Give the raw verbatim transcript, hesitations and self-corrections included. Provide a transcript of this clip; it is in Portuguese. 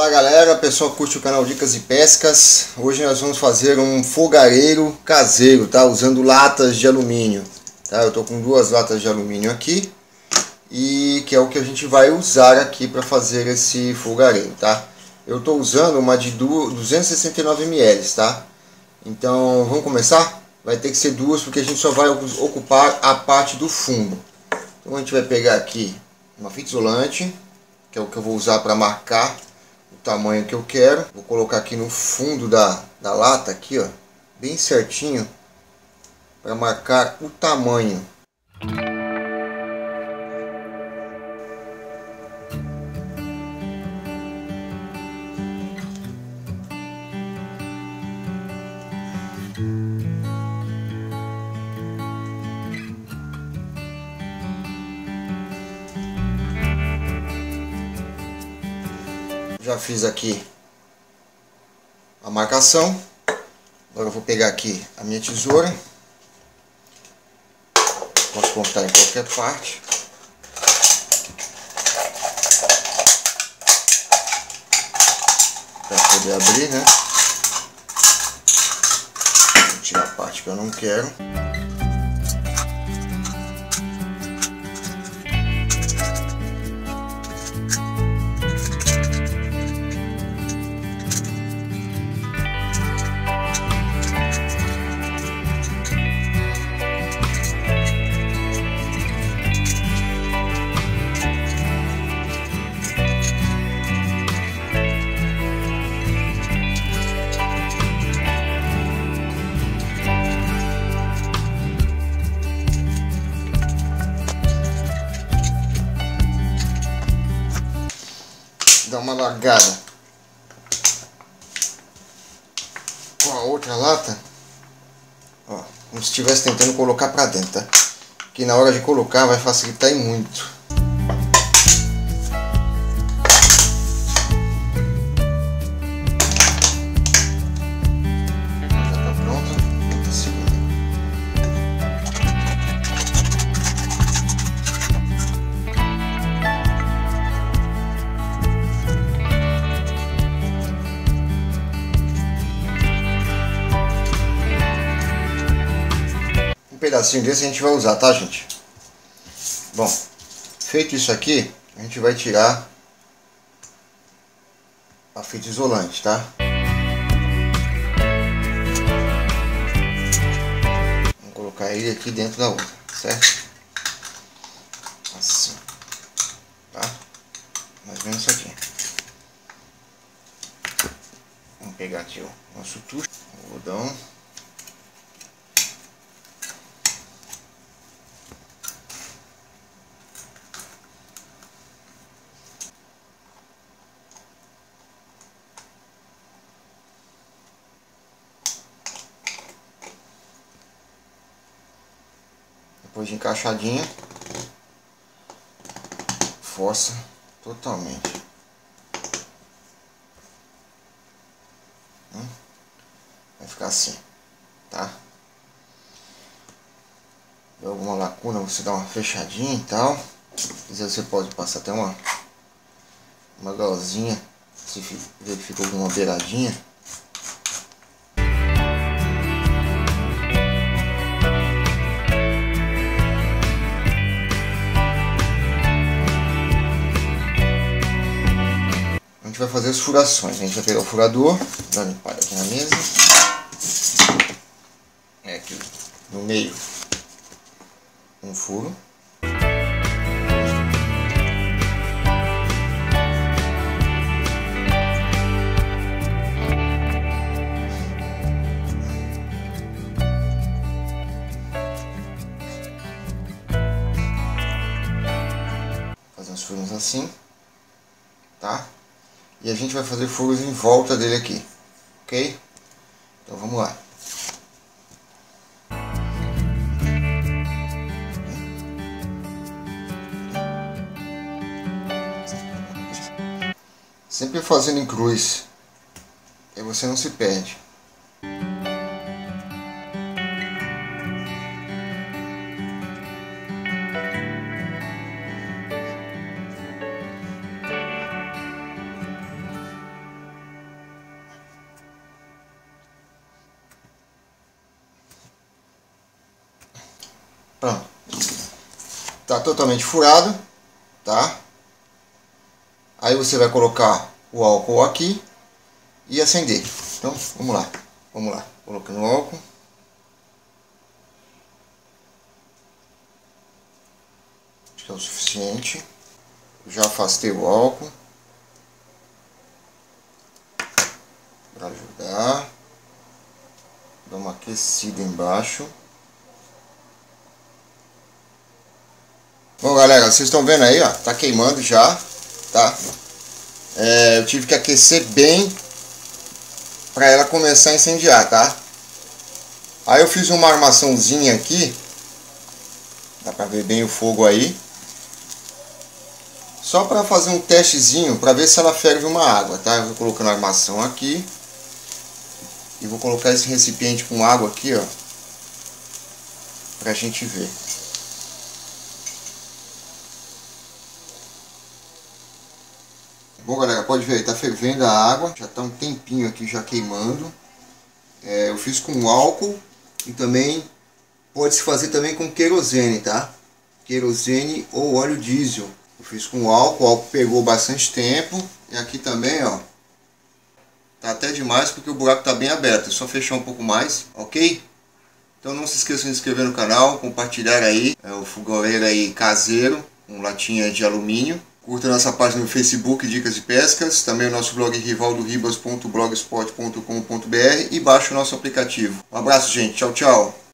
Fala galera, pessoal curte o canal Dicas de Pescas. Hoje nós vamos fazer um fogareiro caseiro, tá? Usando latas de alumínio, tá? Eu tô com duas latas de alumínio aqui e que é o que a gente vai usar aqui para fazer esse fogareiro, tá? Eu tô usando uma de duzentos e sessenta e nove mililitros, tá? Então vamos começar? Vai ter que ser duas porque a gente só vai ocupar a parte do fundo. Então a gente vai pegar aqui uma fita isolante, que é o que eu vou usar para marcar o tamanho que eu quero. Vou colocar aqui no fundo da, da lata, aqui ó, bem certinho, para marcar o tamanho. Já fiz aqui a marcação. Agora eu vou pegar aqui a minha tesoura. Posso cortar em qualquer parte. Para poder abrir, né? Vou tirar a parte que eu não quero. Dar uma largada com a outra lata, ó, como se estivesse tentando colocar para dentro, tá? Que na hora de colocar vai facilitar e muito. Já tá pronta, outra segunda. Um pedacinho desse a gente vai usar, tá, gente? Bom, feito isso aqui, a gente vai tirar a fita isolante, tá? Vamos colocar ele aqui dentro da outra, certo? Assim, tá? Mais ou menos isso aqui. Vamos pegar aqui o nosso tucho, o algodão. Depois de encaixadinha, força totalmente. Vai ficar assim, tá? Deu alguma lacuna, você dá uma fechadinha e tal. Se quiser, você pode passar até uma uma galzinha, se ver que ficou alguma beiradinha. A gente vai fazer as furações. A gente vai pegar o furador, dar uma limpada aqui na mesa. É aqui no meio um furo. Fazer uns furos assim, tá? E a gente vai fazer furos em volta dele aqui, ok? Então vamos lá. Sempre fazendo em cruz, aí você não se perde. Pronto. Tá totalmente furado, tá? Aí você vai colocar o álcool aqui e acender. Então, vamos lá. Vamos lá. Colocando o álcool. Acho que é o suficiente. Já afastei o álcool para ajudar. Dá uma aquecida embaixo. Bom, galera, vocês estão vendo aí, ó, tá queimando já, tá? É, eu tive que aquecer bem para ela começar a incendiar, tá? Aí eu fiz uma armaçãozinha aqui, dá para ver bem o fogo aí, só para fazer um testezinho para ver se ela ferve uma água, tá? Eu vou colocando a armação aqui e vou colocar esse recipiente com água aqui, ó, pra gente ver. Bom, galera, pode ver aí, tá fervendo a água, já tá um tempinho aqui já queimando. É, eu fiz com álcool e também pode se fazer também com querosene, tá? Querosene ou óleo diesel. Eu fiz com álcool, o álcool pegou bastante tempo. E aqui também, ó, tá até demais porque o buraco tá bem aberto. É só fechar um pouco mais, ok? Então não se esqueçam de se inscrever no canal, compartilhar aí é, o fogareiro aí caseiro, com latinha de alumínio. Curta nossa página no Facebook, Dicas de Pescas, também o nosso blog rivaldo ribas ponto blogspot ponto com ponto br e baixe o nosso aplicativo. Um abraço, gente. Tchau, tchau.